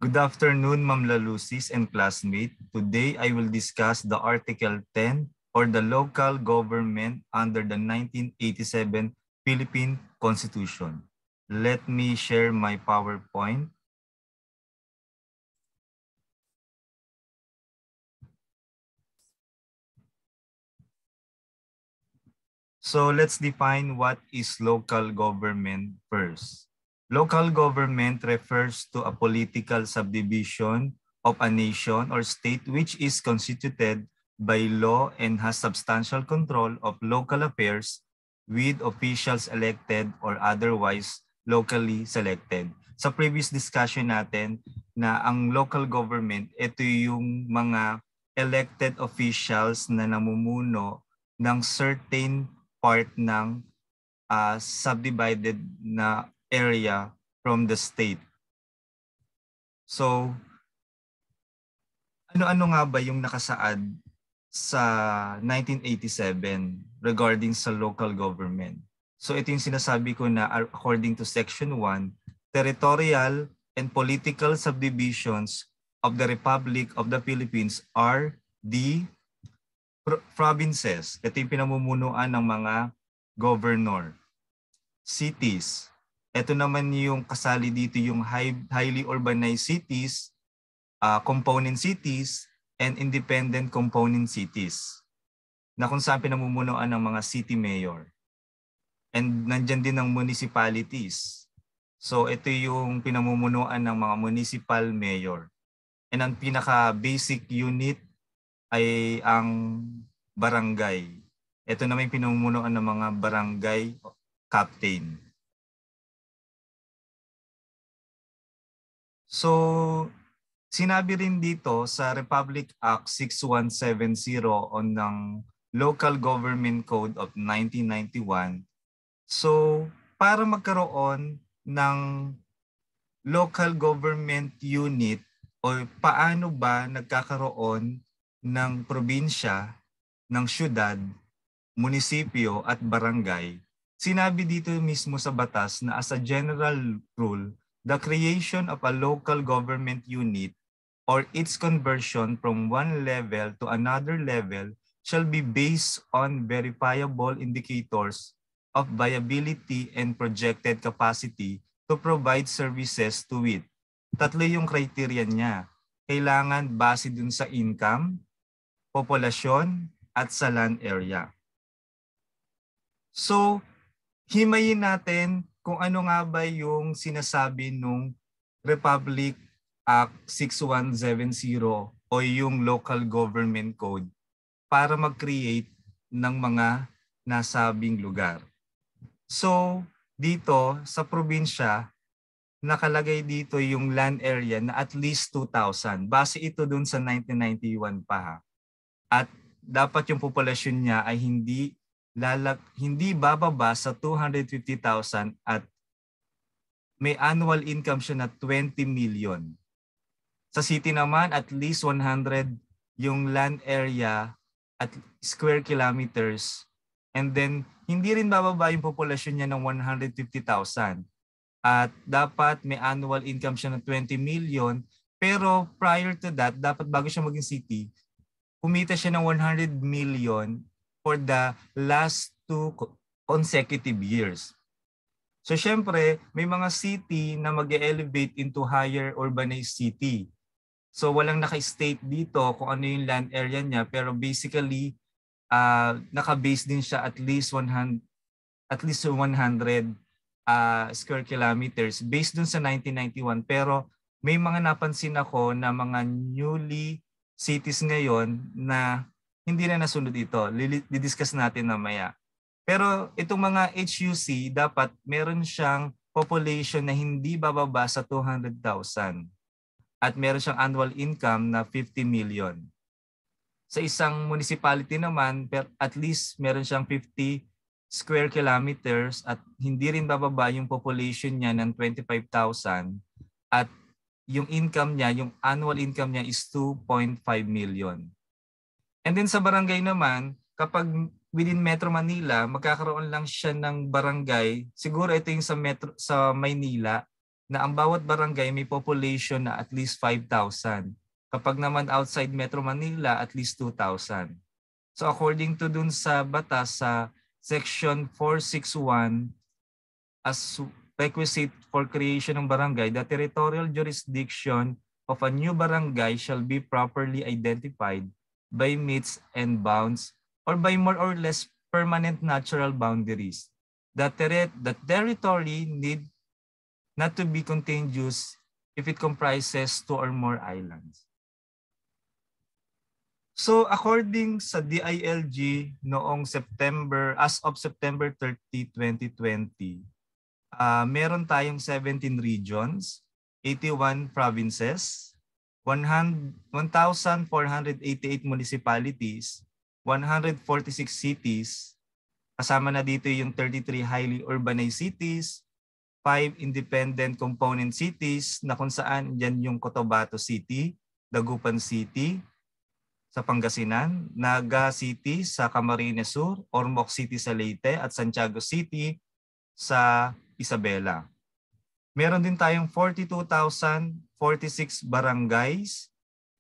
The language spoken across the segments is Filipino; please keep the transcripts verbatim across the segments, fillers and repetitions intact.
Good afternoon, Ma'am Lalusis and classmate. Today, I will discuss the Article ten or the local government under the nineteen eighty-seven Philippine Constitution. Let me share my PowerPoint. So let's define what is local government first. Local government refers to a political subdivision of a nation or state which is constituted by law and has substantial control of local affairs with officials elected or otherwise locally selected. Sa previous discussion natin na ang local government, ito yung mga elected officials na namumuno ng certain part ng uh, subdivided na area from the state. So, ano-ano nga ba yung nakasaad sa nineteen eighty-seven regarding sa local government? So, ito yung sinasabi ko na according to Section one, territorial and political subdivisions of the Republic of the Philippines are the provinces. Ito yung pinamumunuan ng mga governor. Cities. Ito naman yung kasali dito yung high, highly urbanized cities, uh, component cities, and independent component cities. Na kung saan pinamumunuan ng mga city mayor. And nandyan din ang municipalities. So ito yung pinamumunuan ng mga municipal mayor. And ang pinaka-basic unit ay ang barangay. Ito naman yung pinamumunuan ng mga barangay captain. So, sinabi rin dito sa Republic Act six one seven zero on ng Local Government Code of nineteen ninety-one. So, para magkaroon ng local government unit o paano ba nagkakaroon ng probinsya, ng syudad, munisipyo at barangay, sinabi dito mismo sa batas na as a general rule, the creation of a local government unit or its conversion from one level to another level shall be based on verifiable indicators of viability and projected capacity to provide services to it. Tatlo yung criteria niya. Kailangan base dun sa income, populasyon, at sa land area. So, himayin natin kung ano nga ba yung sinasabi nung Republic Act six one seven zero o yung Local Government Code para mag-create ng mga nasabing lugar. So, dito sa probinsya, nakalagay dito yung land area na at least two thousand. Base ito dun sa nineteen ninety-one pa ha. At dapat yung populasyon niya ay hindi lalag, hindi bababa sa two hundred fifty thousand at may annual income siya na twenty million. Sa city naman, at least one hundred yung land area at square kilometers. And then, hindi rin bababa yung populasyon niya ng one hundred fifty thousand. At dapat may annual income siya ng twenty million. Pero prior to that, dapat bago siya maging city, kumita siya ng one hundred million for the last two consecutive years. So syempre, may mga city na mag-elevate into higher urbanized city. So walang naka-state dito kung ano yung land area niya, pero basically uh, naka-base din siya at least one hundred at least one hundred uh, square kilometers based dun sa nineteen ninety-one. Pero may mga napansin ako na mga newly cities ngayon na hindi na nasunod ito. Didiscuss natin mamaya. Pero itong mga H U C, dapat meron siyang population na hindi bababa sa two hundred thousand. At meron siyang annual income na fifty million. Sa isang municipality naman, at least meron siyang fifty square kilometers at hindi rin bababa yung population niya ng twenty-five thousand. At yung income niya, yung annual income niya is two point five million. And then sa barangay naman, kapag within Metro Manila, magkakaroon lang siya ng barangay. Siguro ito yung sa Metro sa Maynila na ang bawat barangay may population na at least five thousand. Kapag naman outside Metro Manila, at least two thousand. So according to dun sa batas sa Section four sixty-one, as requisite for creation ng barangay, the territorial jurisdiction of a new barangay shall be properly identified by metes and bounds or by more or less permanent natural boundaries. The, ter- the territory need not to be contiguous if it comprises two or more islands. So according sa D I L G noong September, as of September thirtieth, twenty twenty, uh, meron tayong seventeen regions, eighty-one provinces, one thousand four hundred eighty-eight municipalities, one hundred forty-six cities, kasama na dito yung thirty-three highly urbanized cities, five independent component cities na kung saan dyan yung Cotabato City, Dagupan City sa Pangasinan, Naga City sa Camarines Sur, Ormoc City sa Leyte at Santiago City sa Isabela. Meron din tayong forty-two thousand forty-six barangays.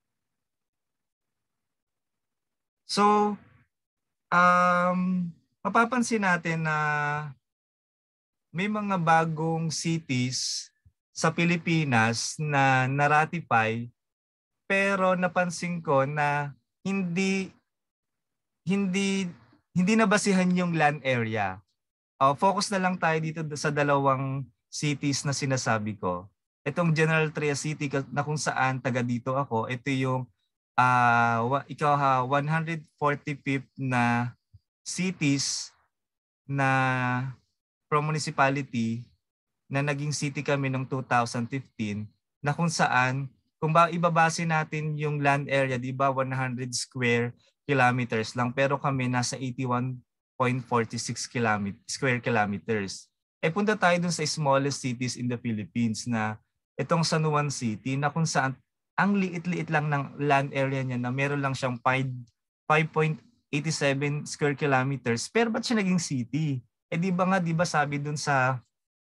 So, um, mapapansin natin na may mga bagong cities sa Pilipinas na na-ratify, pero napansin ko na hindi hindi hindi nabasihan yung land area. Uh, focus na lang tayo dito sa dalawang cities na sinasabi ko. Itong General Trias City na kung saan taga dito ako, ito yung uh, ikaw ha, one hundred forty-fifth na cities na from municipality na naging city kami noong two thousand fifteen, na kung saan kung ba ibabase natin yung land area, di ba one hundred square kilometers lang, pero kami nasa eighty-one point four six square kilometers. Eh punta tayo dun sa smallest cities in the Philippines na itong San Juan City na kung saan ang liit-liit lang ng land area niya na meron lang siyang five point eight seven square kilometers. Pero ba't siya naging city? Eh di ba nga, di ba sabi dun sa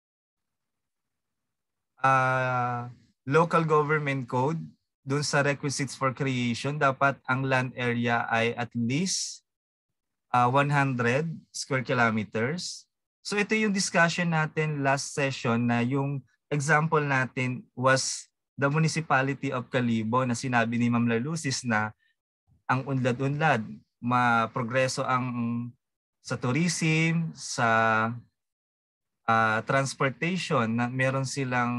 uh, local government code, dun sa requisites for creation, dapat ang land area ay at least uh, one hundred square kilometers. So ito yung discussion natin last session na yung example natin was the municipality of Calibo na sinabi ni Ma'am Lalusis na ang unlad-unlad, ma-progreso ang sa tourism, sa uh, transportation, na meron silang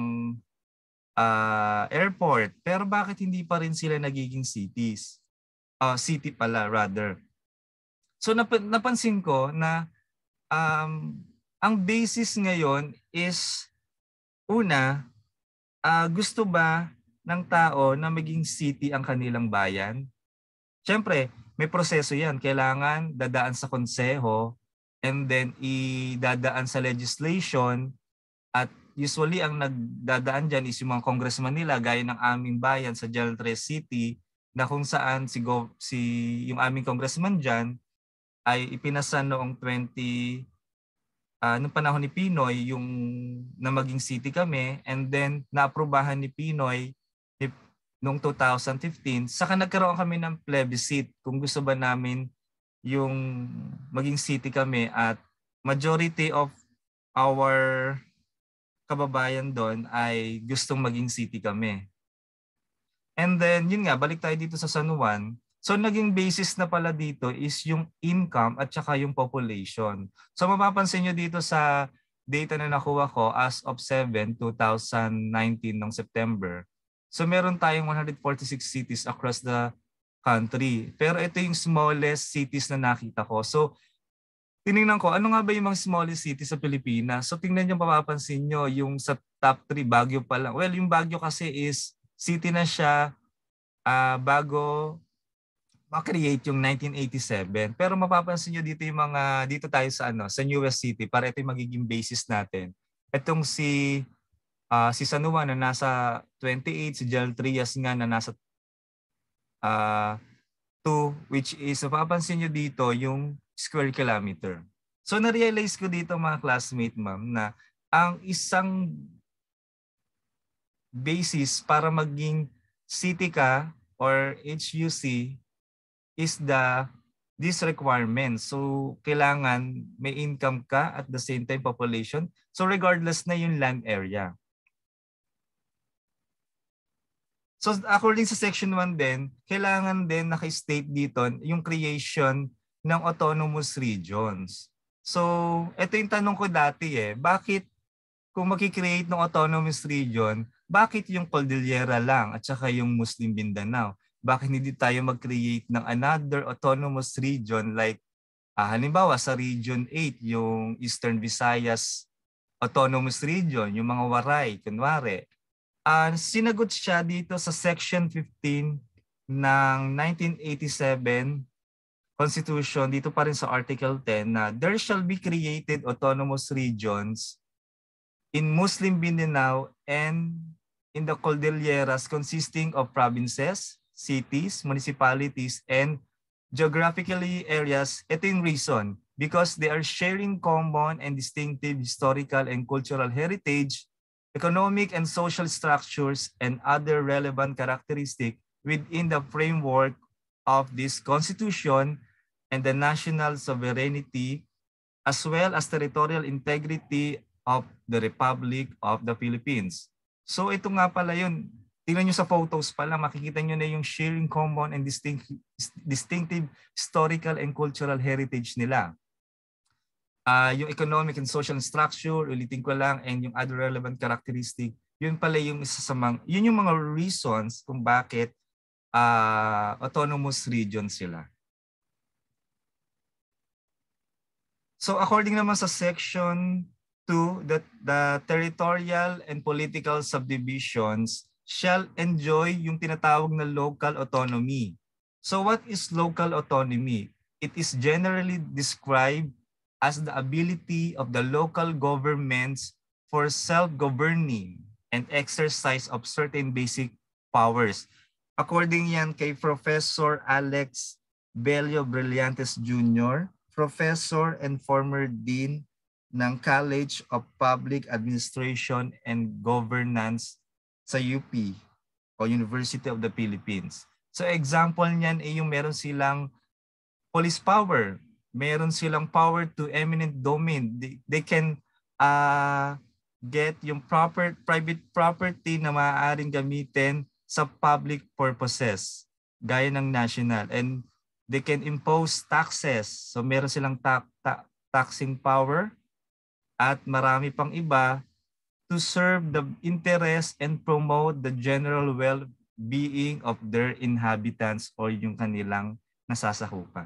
Uh, airport, pero bakit hindi pa rin sila nagiging cities? Uh, city pala rather. So nap napansin ko na um, ang basis ngayon is una, uh, gusto ba ng tao na maging city ang kanilang bayan? Siyempre, may proseso yan. Kailangan dadaan sa konseho and then idadaan sa legislation, at usually ang nagdadaan dyan is yung mga congressman nila gaya ng aming bayan sa General Trias City, na kung saan si, Go, si yung aming congressman dyan ay ipinasa noong twenty uh, noong panahon ni Pinoy yung na maging city kami, and then naaprubahan ni Pinoy ni, noong two thousand fifteen. Saka nagkaroon kami ng plebiscite kung gusto ba namin yung maging city kami, at majority of our kababayan doon ay gustong maging city kami. And then, yun nga, balik tayo dito sa San Juan. So, naging basis na pala dito is yung income at saka yung population. So, mapapansin nyo dito sa data na nakuha ko as of seven, twenty nineteen ng September. So, meron tayong one hundred forty-six cities across the country. Pero ito yung smallest cities na nakita ko. So, tinignan ko, ano nga ba yung mga smallest cities sa Pilipinas? So tingnan nyo, mapapansin nyo, yung sa top three, Baguio pa lang. Well, yung Baguio kasi is city na siya uh, bago ma-create yung nineteen eighty-seven. Pero mapapansin nyo dito yung mga, dito tayo sa ano, sa newest city, para ito yung magiging basis natin. Itong si, uh, si San Juan na nasa twenty-eight, si General Trias nga na nasa uh, two, which is, mapapansin nyo dito yung square kilometer. So na-realize ko dito mga classmate, ma'am, na ang isang basis para maging city ka or H U C is the this requirement. So kailangan may income ka at the same time population. So regardless na yung land area. So according sa section one din, kailangan din naka-state dito yung creation ng autonomous regions. So ito yung tanong ko dati eh, bakit kung maki-create ng autonomous region, bakit yung Cordillera lang at saka yung Muslim Mindanao? Bakit hindi tayo mag-create ng another autonomous region like uh, halimbawa sa Region eight, yung Eastern Visayas Autonomous Region, yung mga Waray, kunwari. Uh, sinagot siya dito sa Section fifteen ng nineteen eighty-seven Constitution, dito pa rin sa Article ten na there shall be created autonomous regions in Muslim Mindanao and in the Cordilleras consisting of provinces, cities, municipalities, and geographically areas. Ito yung reason. Because they are sharing common and distinctive historical and cultural heritage, economic and social structures, and other relevant characteristics within the framework of this Constitution and the national sovereignty, as well as territorial integrity of the Republic of the Philippines. So ito nga pala yun. Tingnan nyo sa photos pala, makikita nyo na yung sharing common and distinct, distinctive historical and cultural heritage nila. Uh, yung economic and social structure, ulitin ko lang, and yung other relevant characteristic, yun pala yung isa sa mga, yun yung mga reasons kung bakit uh, autonomous region sila. So according naman sa section two, that the territorial and political subdivisions shall enjoy yung tinatawag na local autonomy. So what is local autonomy? It is generally described as the ability of the local governments for self-governing and exercise of certain basic powers. According yan kay Professor Alex Bello Brillantes Junior, Professor and former Dean ng College of Public Administration and Governance sa U P o University of the Philippines. So example niyan ay yung meron silang police power, meron silang power to eminent domain. They, they can uh, get yung proper private property na maaaring gamitin sa public purposes, gaya ng national. And they can impose taxes. So meron silang ta ta taxing power at marami pang iba to serve the interest and promote the general well-being of their inhabitants or yung kanilang nasasakupan.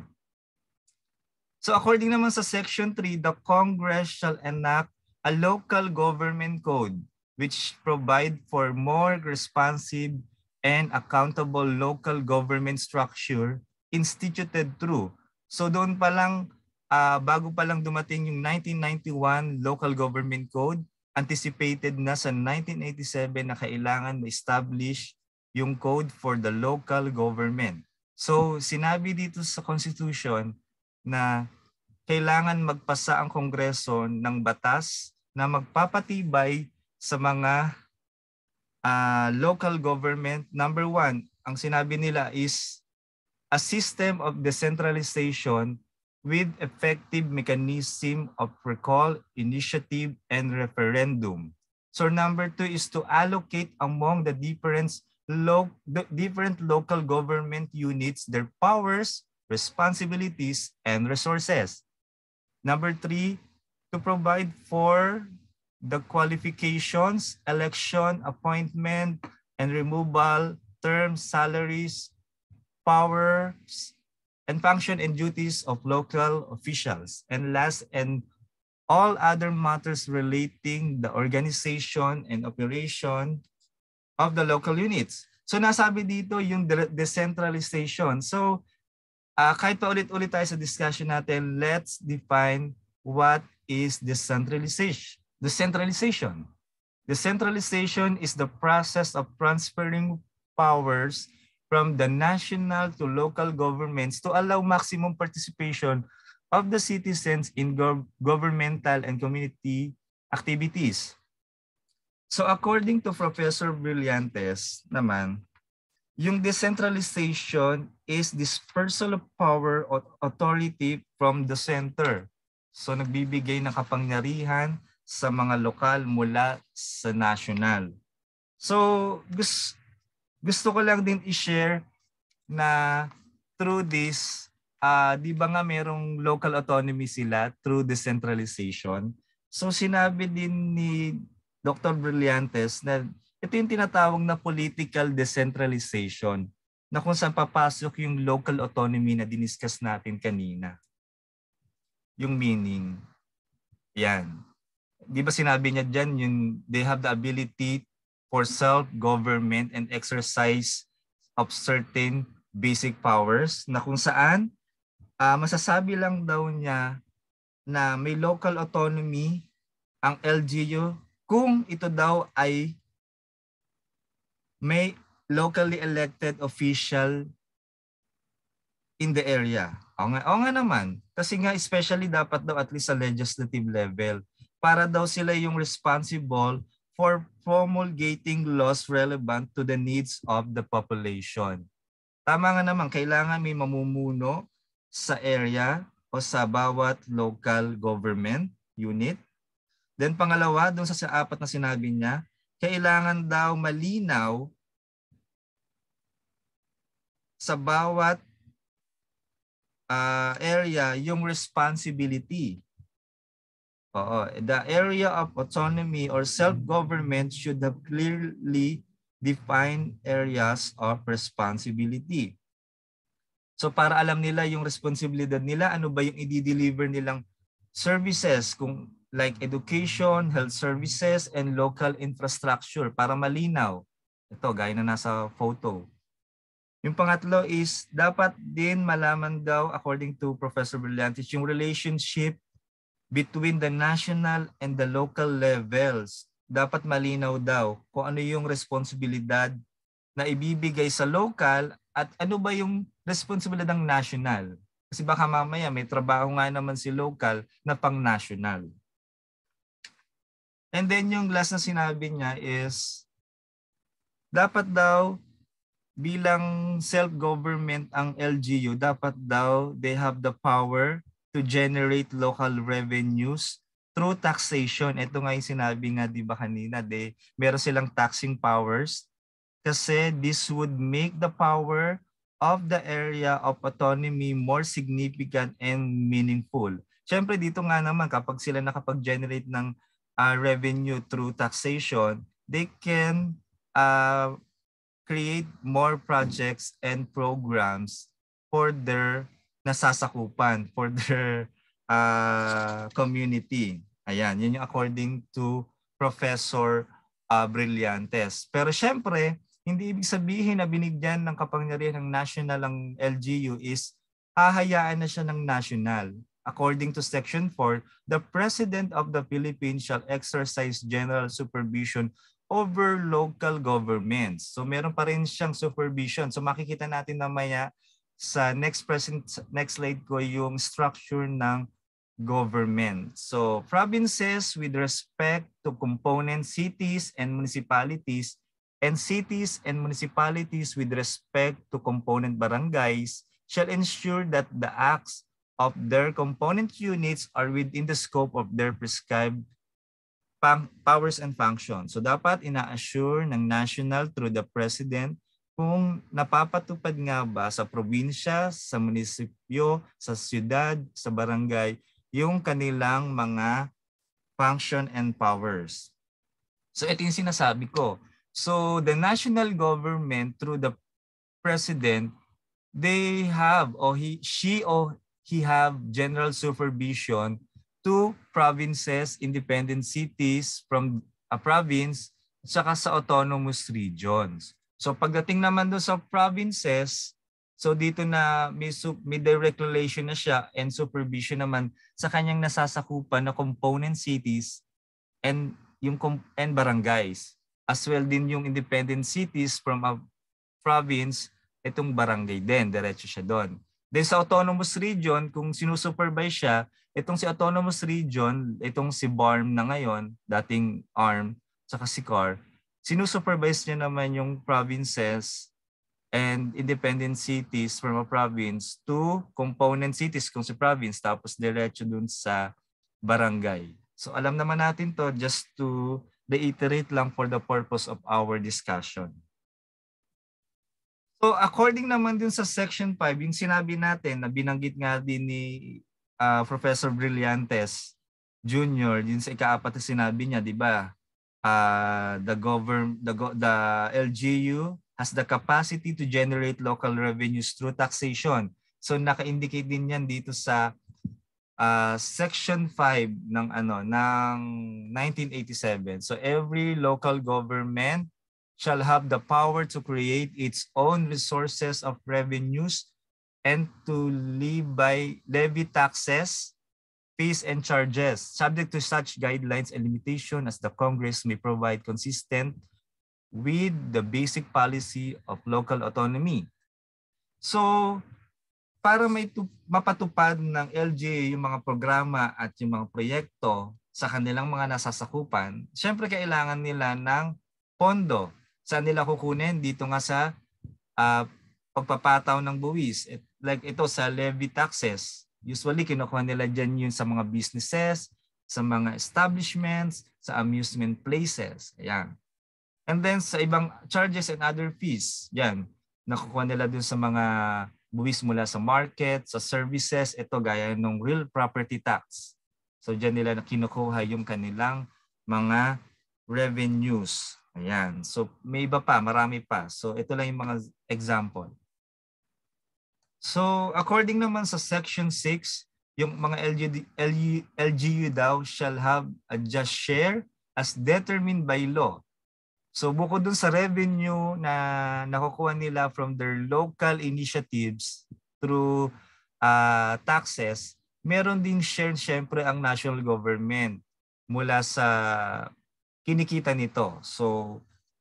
So according naman sa Section three, the Congress shall enact a local government code which provide for more responsive and accountable local government structure instituted through. So doon pa lang, uh, bago pa lang dumating yung nineteen ninety-one Local Government Code, anticipated na sa nineteen eighty-seven na kailangan ma-establish yung code for the local government. So sinabi dito sa Constitution na kailangan magpasa ang Kongreso ng batas na magpapatibay sa mga uh, local government. Number one, ang sinabi nila is a system of decentralization with effective mechanism of recall, initiative, and referendum. So number two is to allocate among the different, lo the different local government units their powers, responsibilities, and resources. Number three, to provide for the qualifications, election, appointment, and removal, terms, salaries, powers, and function and duties of local officials. And last, and all other matters relating the organization and operation of the local units. So nasabi dito yung decentralization. So uh, kahit pa ulit-ulit tayo sa discussion natin, let's define what is decentralization. Decentralization. Decentralization is the process of transferring powers from the national to local governments to allow maximum participation of the citizens in gov governmental and community activities. So according to Professor Brillantes naman, yung decentralization is dispersal of power or authority from the center. So nagbibigay ng kapangyarihan sa mga lokal mula sa national. So gusto, gusto ko lang din i-share na through this, uh, di ba nga merong local autonomy sila through decentralization. So sinabi din ni Doctor Brillantes na ito yung tinatawag na political decentralization na kung saan papasok yung local autonomy na diniscuss natin kanina. Yung meaning. Yan. Di ba sinabi niya dyan, yung, they have the ability for self-government and exercise of certain basic powers na kung saan uh, masasabi lang daw niya na may local autonomy ang L G U kung ito daw ay may locally elected official in the area. O nga, o nga naman. Kasi nga especially dapat daw at least sa legislative level para daw sila yung responsible for promulgating laws relevant to the needs of the population. Tama nga naman, kailangan may mamumuno sa area o sa bawat local government unit. Then pangalawa, doon sa, sa apat na sinabi niya, kailangan daw malinaw sa bawat uh, area yung responsibility. Oo, the area of autonomy or self-government should have clearly defined areas of responsibility. So para alam nila yung responsibilidad nila, ano ba yung i-deliver nilang services kung like education, health services, and local infrastructure para malinaw. Ito, gaya na nasa photo. Yung pangatlo is dapat din malaman daw according to Professor Brillantes yung relationship between the national and the local levels. Dapat malinaw daw kung ano yung responsibilidad na ibibigay sa local at ano ba yung responsibilidad ng national. Kasi baka mamaya may trabaho nga naman si local na pang national. And then yung last na sinabi niya is dapat daw bilang self-government ang L G U, dapat daw they have the power to generate local revenues through taxation. Ito nga yung sinabi nga di ba kanina, de, meron silang taxing powers kasi this would make the power of the area of autonomy more significant and meaningful. Siyempre dito nga naman kapag sila nakapag-generate ng uh, revenue through taxation, they can uh, create more projects and programs for their nasasakupan, for their uh, community. Ayan, yun yung according to Professor uh, Brillantes. Pero syempre, hindi ibig sabihin na binigyan ng kapangyarihan ng national ang L G U is hahayaan na siya ng national. According to Section four, the President of the Philippines shall exercise general supervision over local governments. So meron pa rin siyang supervision. So makikita natin mamaya sa next present next slide ko yung structure ng government. So provinces with respect to component cities and municipalities and cities and municipalities with respect to component barangays shall ensure that the acts of their component units are within the scope of their prescribed powers and functions. So dapat ina-assure ng national through the president kung napapatupad nga ba sa probinsya, sa munisipyo, sa siyudad, sa barangay, yung kanilang mga function and powers. So ito yung sinasabi ko. So the national government through the president, they have or he, she or he have general supervision to provinces, independent cities from a province, saka sa autonomous regions. So pagdating naman doon sa provinces, so dito na may, may direct relation na siya and supervision naman sa kanyang nasasakupan na component cities and yung and barangays. As well din yung independent cities from a province, itong barangay din, diretso siya doon. Then sa autonomous region, kung sinusupervise siya, itong si autonomous region, itong si B A R M na ngayon, dating A R M, saka si C A R, sinusupervise niya naman yung provinces and independent cities from a province to component cities kung si province, tapos diretso dun sa barangay. So alam naman natin to, just to reiterate lang for the purpose of our discussion. So according naman din sa Section five, yung sinabi natin na binanggit nga din ni uh, Professor Brillantes Junior, yun sa ikaapat na sinabi niya, di ba? Uh, the govern the the L G U has the capacity to generate local revenues through taxation. So naka-indicate din yan dito sa uh, Section five ng ano ng nineteen eighty-seven. So every local government shall have the power to create its own resources of revenues and to live by levy taxes, fees, and charges, subject to such guidelines and limitation as the Congress may provide consistent with the basic policy of local autonomy. So, para may mapatupad ng L G A yung mga programa at yung mga proyekto sa kanilang mga nasasakupan, syempre kailangan nila ng pondo. Saan nila kukunin? Dito nga sa uh, pagpapataw ng buwis. It, like ito sa levy taxes. Usually kinukuha nila dyan yun sa mga businesses, sa mga establishments, sa amusement places. Ayan. And then sa ibang charges and other fees, yan, nakukuha nila dun sa mga buwis mula sa market, sa services, ito gaya ng real property tax. So dyan nila na kinukuha yung kanilang mga revenues. Ayan. So may iba pa, marami pa. So ito lang yung mga example. So according naman sa Section six, yung mga L G D, L U, L G U daw shall have a just share as determined by law. So bukod dun sa revenue na nakukuha nila from their local initiatives through uh, taxes, meron ding share syempre ang national government mula sa kinikita nito. So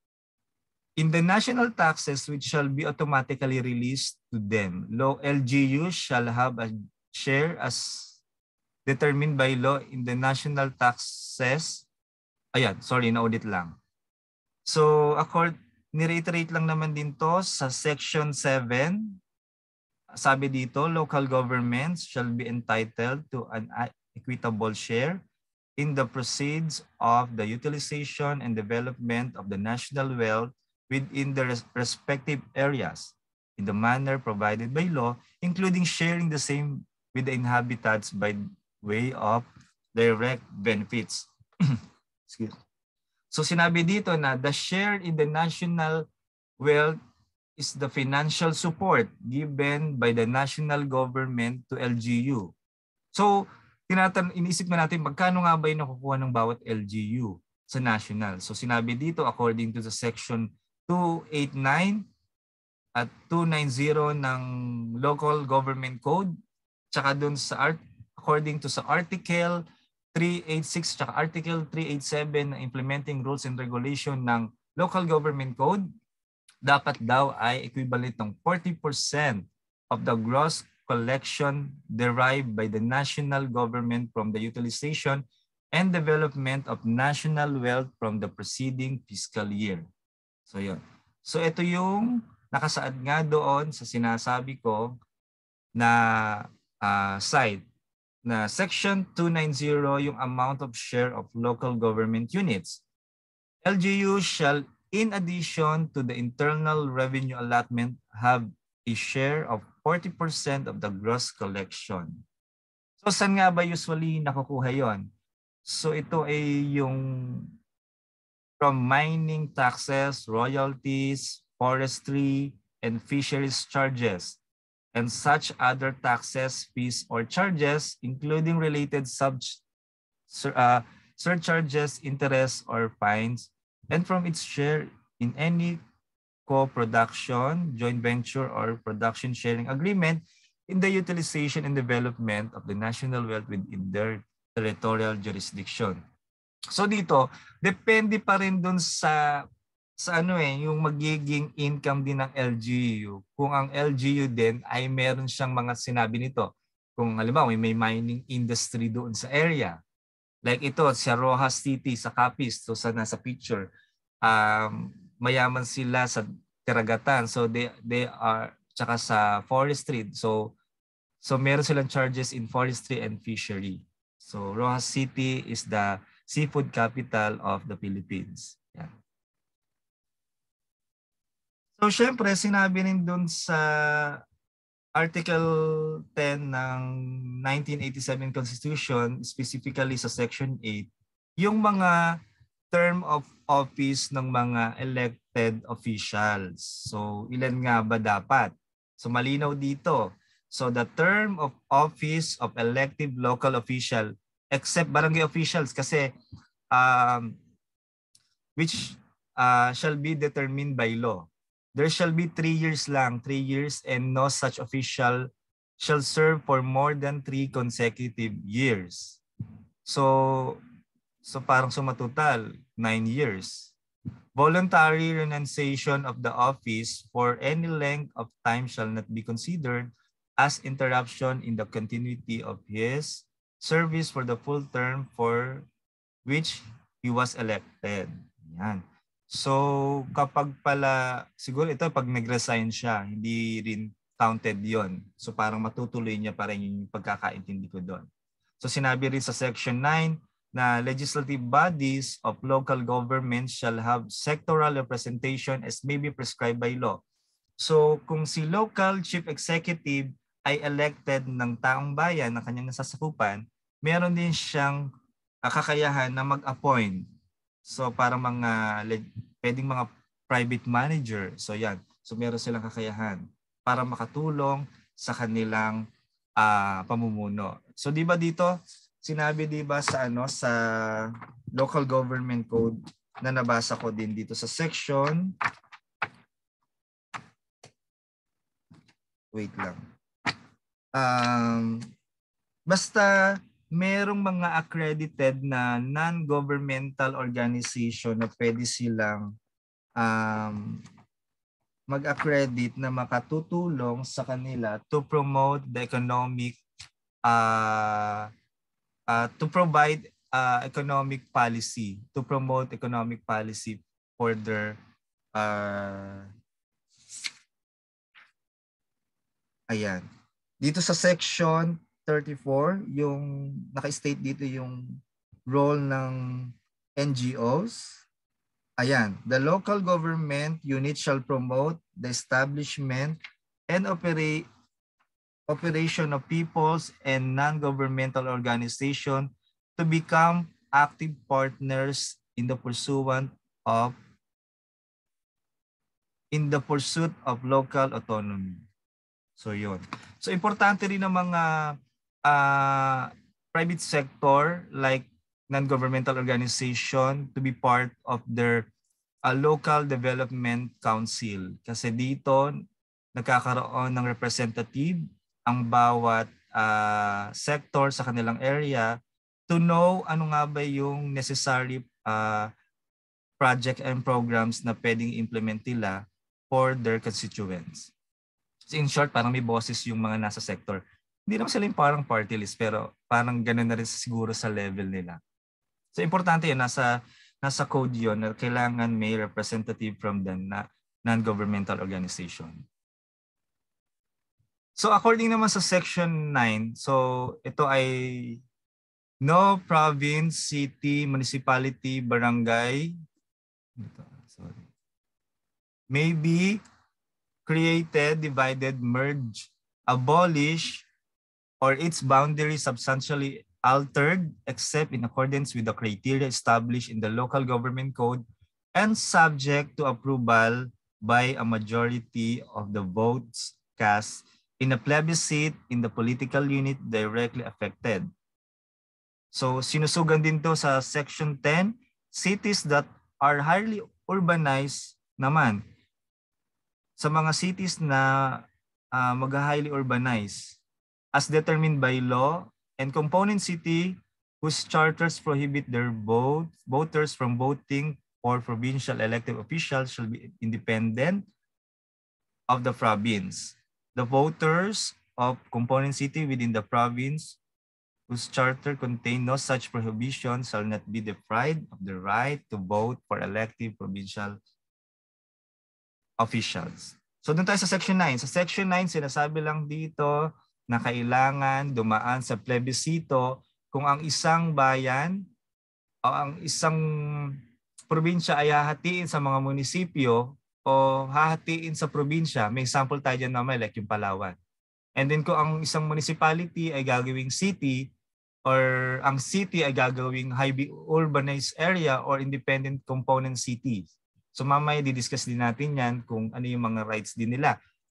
in the national taxes which shall be automatically released to them, law L G U shall have a share as determined by law in the national taxes. Ayan, sorry, na-audit lang. So, accord, ni-reiterate lang naman din to sa Section seven. Sabi dito, local governments shall be entitled to an equitable share in the proceeds of the utilization and development of the national wealth within the res respective areas in the manner provided by law, including sharing the same with the inhabitants by way of direct benefits. Excuse me. So sinabi dito na the share in the national wealth is the financial support given by the national government to L G U. So tinatan iniisip na natin magkano nga ba yung nakukuha ng bawat L G U sa national. So sinabi dito according to the section two eighty-nine at two ninety ng Local Government Code, tsaka dun sa art according to sa article three eighty-six tsaka article three eighty-seven ng implementing rules and regulation ng Local Government Code, dapat daw ay equivalent ng forty percent of the gross collection derived by the national government from the utilization and development of national wealth from the preceding fiscal year. So yun. So ito yung nakasaad nga doon sa sinasabi ko na uh, side na Section two ninety yung amount of share of local government units. L G U shall, in addition to the internal revenue allotment, have a share of forty percent of the gross collection. So saan nga ba usually nakukuha yon? So ito ay yung from mining taxes, royalties, forestry, and fisheries charges, and such other taxes, fees, or charges, including related sub uh, surcharges, interest, or fines, and from its share in any co-production, joint venture, or production sharing agreement in the utilization and development of the national wealth within their territorial jurisdiction. So dito, depende pa rin dun sa sa ano eh, yung magiging income din ng L G U. Kung ang L G U din ay meron siyang mga sinabi nito. Kung halimbawa may mining industry doon sa area, Like ito, sa Rojas City, sa Capiz, so sa nasa picture, um, mayaman sila sa karagatan. So they they are, tsaka sa forestry. So so meron silang charges in forestry and fishery. So Rojas City is the seafood capital of the Philippines. Yeah. So syempre sinabi rin dun sa Article ten ng nineteen eighty-seven Constitution, specifically sa Section eight, yung mga term of office ng mga elected officials. So ilan nga ba dapat? So malinaw dito. So the term of office of elective local official, except barangay officials kasi um, which uh, shall be determined by law. There shall be three years lang, three years, and no such official shall serve for more than three consecutive years. So, so parang sumatotal, nine years. Voluntary renunciation of the office for any length of time shall not be considered as interruption in the continuity of his service for the full term for which he was elected. Yan. So kapag pala, siguro ito pag nag-resign siya, hindi rin counted yon. So parang matutuloy niya pa rin yung pagkakaintindi ko doon. So sinabi rin sa Section nine na legislative bodies of local government shall have sectoral representation as may be prescribed by law. So kung si local chief executive ay elected ng taong bayan na kanyang nasasakupan, meron din siyang kakayahan na mag-appoint. So para mga pwedeng mga private manager. So yan. So meron silang kakayahan para makatulong sa kanilang uh, pamumuno. So di ba dito sinabi di ba sa ano sa local government code na nabasa ko din dito sa section. Wait lang. Um basta merong mga accredited na non-governmental organization na pwede silang um, mag-accredit na makatutulong sa kanila to promote the economic, uh, uh, to provide uh, economic policy, to promote economic policy for their, uh, ayan. Dito sa section thirty-four, yung naka-state dito yung role ng N G Os. Ayan, the local government unit shall promote the establishment and operate operation of peoples and non-governmental organization to become active partners in the pursuit of in the pursuit of local autonomy. So yun. So importante rin ng mga uh, private sector like non-governmental organization to be part of their uh, local development council. Kasi dito nagkakaroon ng representative ang bawat uh, sector sa kanilang area to know ano nga ba yung necessary uh, project and programs na pwedeng implement nila for their constituents. So in short, parang may bosses yung mga nasa sector. Hindi naman sila yung parang party list, pero parang ganun na rin siguro sa level nila. So importante yun, nasa, nasa code yun na kailangan may representative from the non-governmental organization. So according naman sa section nine, so ito ay no province, city, municipality, barangay, sorry, may be created, divided, merged, abolished, or its boundaries substantially altered except in accordance with the criteria established in the local government code and subject to approval by a majority of the votes cast in a plebiscite in the political unit directly affected. So sinusugan din to sa section ten, cities that are highly urbanized naman. Sa mga cities na uh, mag-highly urbanized as determined by law and component city whose charters prohibit their vote, voters from voting for provincial elected officials shall be independent of the province. The voters of component city within the province whose charter contain no such prohibition shall not be deprived of the right to vote for elective provincial officials. So doon tayo sa Section nine. Sa Section nine, sinasabi lang dito na kailangan dumaan sa plebisito kung ang isang bayan o ang isang probinsya ay hahatiin sa mga munisipyo o hahatiin sa probinsya. May example tayo dyan naman like yung Palawan. And then kung ang isang municipality ay gagawing city or ang city ay gagawing highly urbanized area or independent component cities. So mamaya didiscuss din natin yan kung ano yung mga rights din nila.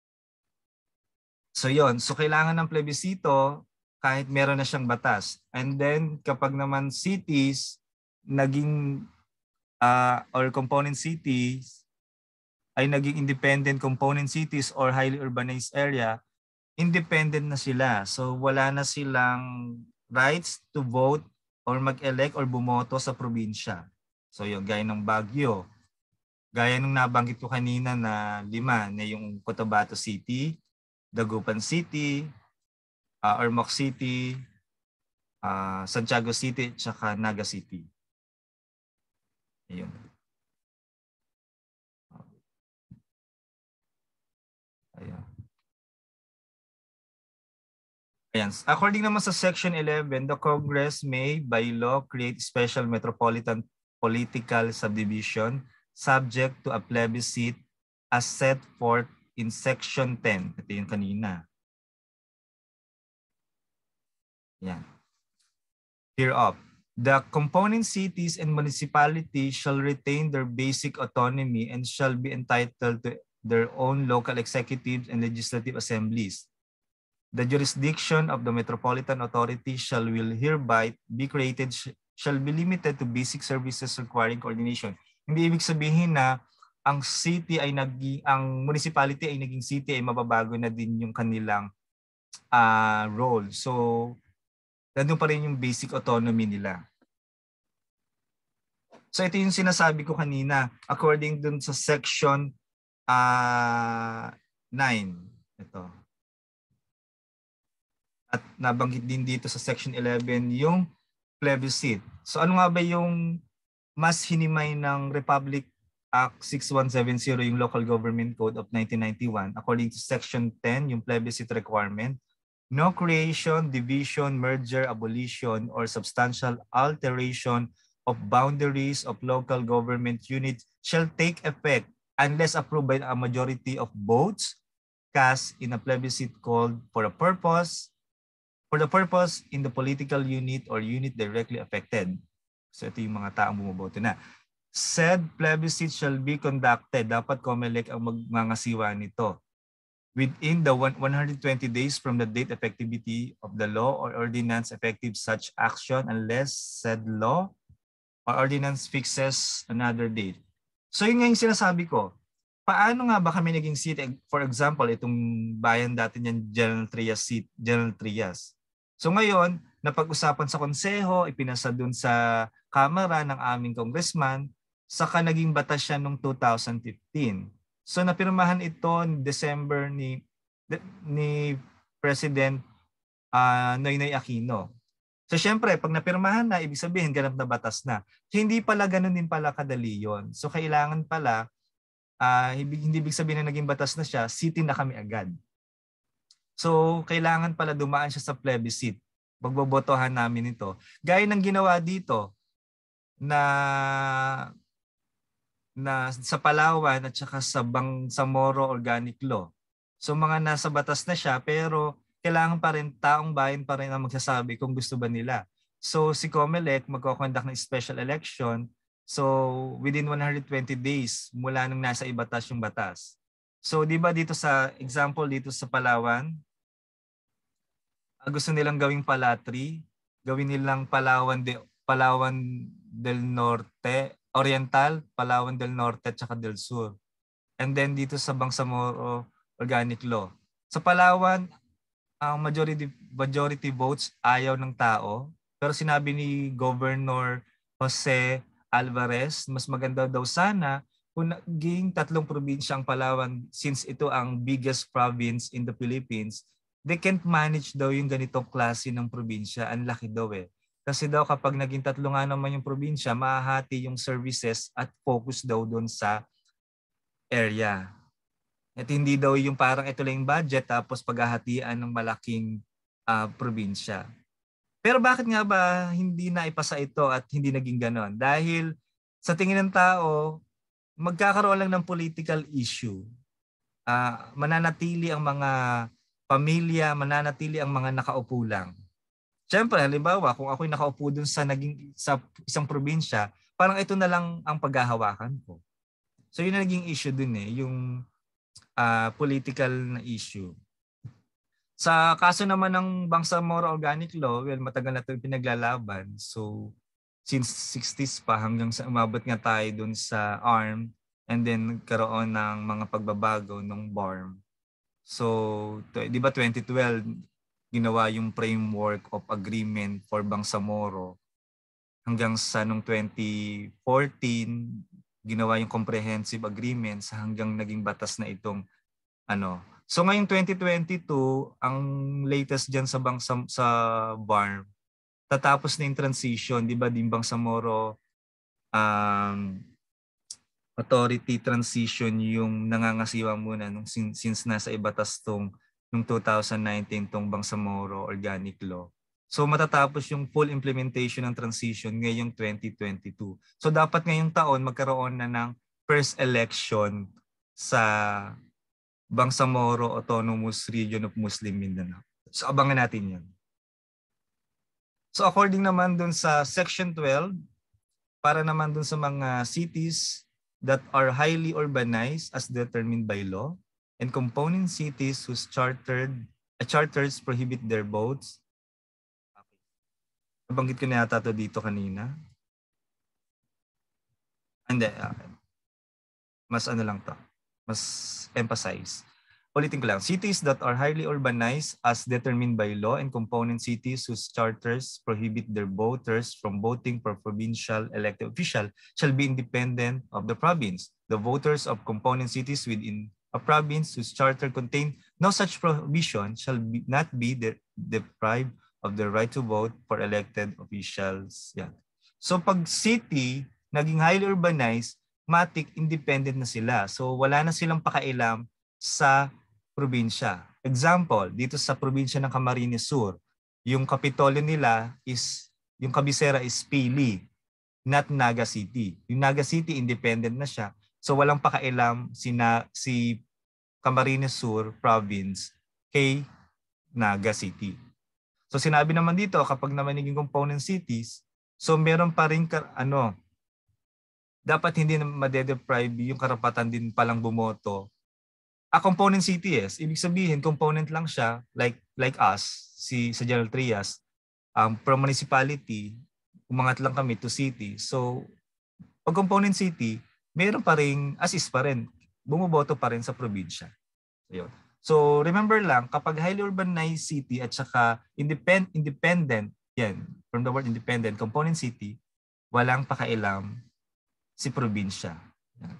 So yon, so kailangan ng plebisito kahit meron na siyang batas. And then kapag naman cities naging uh, or component cities ay naging independent component cities or highly urbanized area, independent na sila. So wala na silang rights to vote or mag-elect or bumoto sa probinsya. So yung gaya ng Baguio, gaya nung nabanggit ko kanina na lima, na yung Cotabato City, Dagupan City, uh, Ormoc City, uh, Santiago City, tsaka Naga City. Ayun. Ayun. Ayan. According naman sa Section eleven, the Congress may by law create special metropolitan political subdivision subject to a plebiscite as set forth in Section ten. Ito yung kanina. Yan. Hereof, the component cities and municipalities shall retain their basic autonomy and shall be entitled to their own local executives and legislative assemblies. The jurisdiction of the metropolitan authority shall will hereby be created shall be limited to basic services requiring coordination. Hindi ibig sabihin na ang city ay naging, ang municipality ay naging city ay mababago na din yung kanilang uh, role. So, nandun pa rin yung basic autonomy nila. So, ito yung sinasabi ko kanina according dun sa section uh, nine. Ito. At nabanggit din dito sa section eleven yung plebiscite. So, ano nga ba yung mas hinimay ng Republic Act sixty-one seventy, yung Local Government Code of nineteen ninety-one, according to Section ten, yung plebiscite requirement, no creation, division, merger, abolition, or substantial alteration of boundaries of local government units shall take effect unless approved by a majority of votes cast in a plebiscite called for a purpose, for the purpose in the political unit or unit directly affected. So ito yung mga taong bumoboto na. Said plebiscite shall be conducted. Dapat COMELEC ang magmangasiwa nito. Within the one hundred twenty days from the date effectivity of the law or ordinance effective such action unless said law or ordinance fixes another date. So yun nga yung sinasabi ko. Paano nga ba kami naging city? For example, itong bayan dati niyan, General Trias City, General Trias. So ngayon, napag-usapan sa konseho, ipinasa dun sa kamera ng aming congressman, saka naging batas siya noong two thousand fifteen. So napirmahan ito ni December ni ni President uh, Noynoy Aquino. So syempre, pag napirmahan na, ibig sabihin ganap na batas na. So, hindi pala ganun din pala kadali yon. So kailangan pala, uh, hindi, hindi ibig sabihin na naging batas na siya, city na kami agad. So kailangan pala dumaan siya sa plebiscite. Magbobotohan namin ito. Gaya ng ginawa dito na na sa Palawan at saka sa Bangsamoro Organic Law. So mga nasa batas na siya pero kailangan pa rin taong bayan pa rin ang magsasabi kung gusto ba nila. So si COMELEC magko-conduct ng special election. So within one hundred twenty days mula nung nasa ibatas yung batas. So di ba dito sa example dito sa Palawan, gusto nilang gawing palatri, gawin nilang Palawan de Palawan del Norte, Oriental, Palawan del Norte at saka del Sur. And then dito sa Bangsamoro Organic Law. Sa Palawan, ang majority majority votes ayaw ng tao, pero sinabi ni Governor Jose Alvarez, mas maganda daw sana kung naging tatlong probinsya ang Palawan since ito ang biggest province in the Philippines, they can't manage daw yung ganitong klase ng probinsya. Ang laki daw eh. Kasi daw kapag naging tatlo nga naman yung probinsya, mahahati yung services at focus daw doon sa area. At hindi daw yung parang ito lang yung budget tapos paghahatian ng malaking uh, probinsya. Pero bakit nga ba hindi na ipasa ito at hindi naging ganon? Dahil sa tingin ng tao, magkakaroon lang ng political issue. Uh, mananatili ang mga pamilya, mananatili ang mga nakaupo lang. Siyempre, halimbawa, kung ako'y nakaupo dun sa, naging, sa isang probinsya, parang ito na lang ang paghahawakan ko. So yun na naging issue dun eh, yung uh, political na issue. Sa kaso naman ng Bangsamoro Organic Law, well, matagal na ito pinaglalaban. So since sixties pa hanggang sa umabot nga tayo dun sa A R M and then nagkaroon ng mga pagbabago ng B A R M. So, di ba twenty twelve, ginawa yung framework of agreement for Bangsamoro. Hanggang sa nung twenty fourteen, ginawa yung comprehensive agreement sa hanggang naging batas na itong ano. So ngayong twenty twenty-two, ang latest dyan sa Bangsam sa B A R M, tatapos na yung transition, di ba, din Bangsamoro um, authority transition yung nangangasiwa muna nung since, since nasa ibatas tong nung two thousand nineteen tong Bangsamoro Organic Law. So matatapos yung full implementation ng transition ngayong twenty twenty-two. So dapat ngayong taon magkaroon na ng first election sa Bangsamoro Autonomous Region of Muslim Mindanao. So abangan natin yun. So according naman dun sa Section twelve, para naman dun sa mga cities that are highly urbanized as determined by law and component cities whose chartered, uh, charters prohibit their votes. Okay. Nabanggit ko na yata ito dito kanina. Hindi. Okay. Mas ano lang to. Mas emphasize. Ulitin ko lang. Cities that are highly urbanized as determined by law and component cities whose charters prohibit their voters from voting for provincial elected official shall be independent of the province. The voters of component cities within a province whose charter contain no such provision shall be, not be de deprived of the right to vote for elected officials. Yeah. So pag city, naging highly urbanized, matik independent na sila. So wala na silang pakailam sa probinsya. Example, dito sa probinsya ng Camarines Sur, yung kapitolyo nila is, yung kabisera is Pili, not Naga City. Yung Naga City, independent na siya. So walang pakailam si, na, si Camarines Sur Province kay Naga City. So sinabi naman dito, kapag naman naging component cities, so meron pa rin, ano, dapat hindi na ma-deprive yung karapatan din palang bumoto. A component city is, ibig sabihin, component lang siya, like like us, si sa General Trias, um, from municipality, umangat lang kami to city. So, pag component city, meron pa rin, as is pa rin, bumoboto pa rin sa probinsya. Ayun. So, remember lang, kapag highly urbanized city at saka independent, independent, yan, from the word independent, component city, walang pakailam si probinsya. Yan.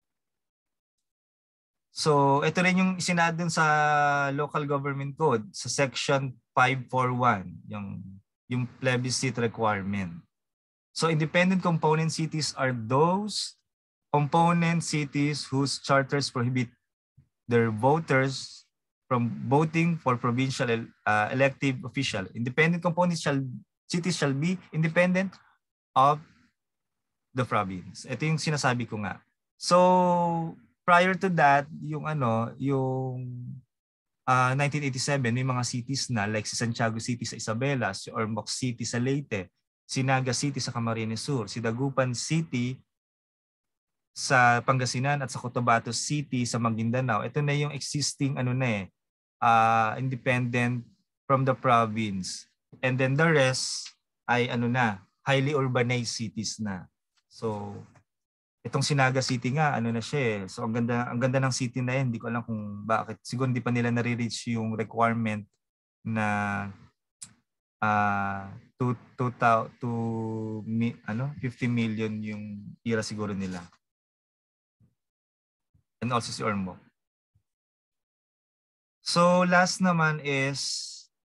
So, ito rin yung isinad dun sa local government code sa section five forty-one, yung yung plebiscite requirement. So, independent component cities are those component cities whose charters prohibit their voters from voting for provincial uh, elective official. Independent component shall cities shall be independent of the province. Ito yung sinasabi ko nga. So, prior to that, yung ano, yung uh, nineteen eighty-seven, may mga cities na like si Santiago City sa Isabela, si Ormoc City sa Leyte, si Naga City sa Camarines Sur, si Dagupan City sa Pangasinan at sa Cotabato City sa Maguindanao. Ito na yung existing ano na eh, uh, independent from the province. And then the rest ay ano na, highly urbanized cities na. So, itong Sinaga City nga, ano na siya eh. So ang ganda, ang ganda ng city na yan. Hindi ko alam kung bakit. Siguro hindi pa nila nare-reach yung requirement na uh, to, to, to, to ano, fifty million yung ira siguro nila. And also si Ormo. So last naman is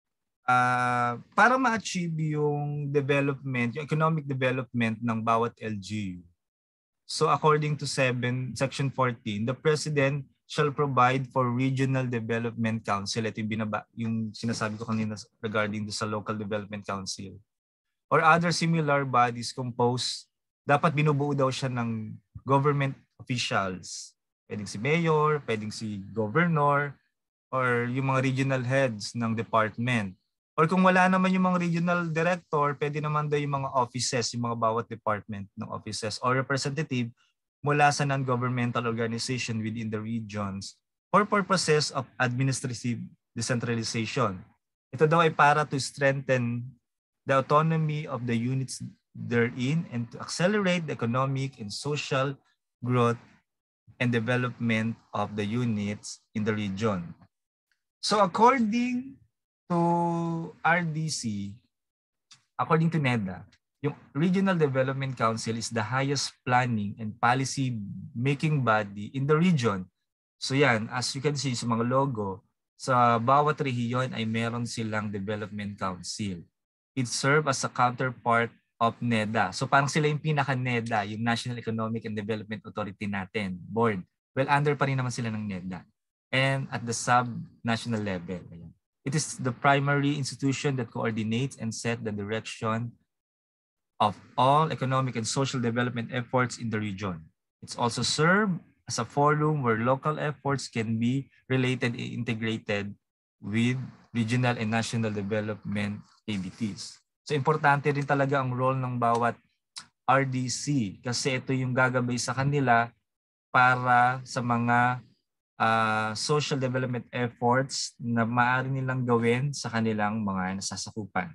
uh, para ma-achieve yung development, yung economic development ng bawat L G U. So according to seven, Section fourteen, the President shall provide for Regional Development Council. Ito yung, binaba, yung sinasabi ko kanina regarding sa Local Development Council. Or other similar bodies composed, dapat binubuo daw siya ng government officials. Pwedeng si mayor, pwedeng si governor, or yung mga regional heads ng department. Or kung wala naman yung mga regional director, pwede naman daw yung mga offices, yung mga bawat department ng offices or representative mula sa non-governmental organization within the regions for purposes of administrative decentralization. Ito daw ay para to strengthen the autonomy of the units therein and to accelerate the economic and social growth and development of the units in the region. So according to R D C, according to NEDA, yung Regional Development Council is the highest planning and policy making body in the region. So yan, as you can see sa mga logo, sa bawat rehiyon ay meron silang Development Council. It serves as a counterpart of NEDA. So parang sila yung pinaka-NEDA, yung National Economic and Development Authority natin, board. Well, under pa rin naman sila ng NEDA. And at the sub-national level. Ayan. It is the primary institution that coordinates and set the direction of all economic and social development efforts in the region. It's also served as a forum where local efforts can be related and integrated with regional and national development activities. So importante rin talaga ang role ng bawat R D C kasi ito yung gagabay sa kanila para sa mga uh, social development efforts na maaari nilang gawin sa kanilang mga nasasakupan.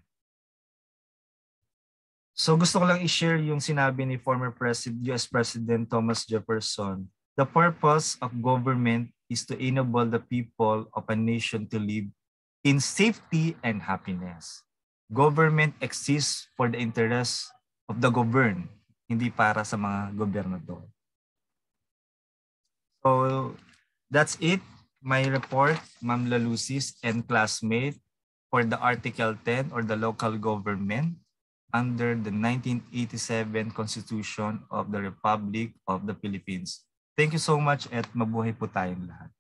So gusto ko lang i-share yung sinabi ni former President, U S President Thomas Jefferson. The purpose of government is to enable the people of a nation to live in safety and happiness. Government exists for the interests of the governed, hindi para sa mga gobernador. So that's it, my report, Ma'am Lalusis and classmate, for the Article ten or the local government under the nineteen eighty-seven Constitution of the Republic of the Philippines. Thank you so much at mabuhay po tayong lahat.